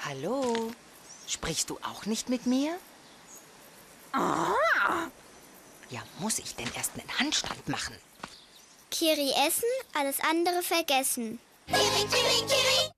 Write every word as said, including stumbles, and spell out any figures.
Hallo? Sprichst du auch nicht mit mir? Ah. Ja, muss ich denn erst einen Handstand machen? Kiri essen, alles andere vergessen. Kiri, Kiri, Kiri.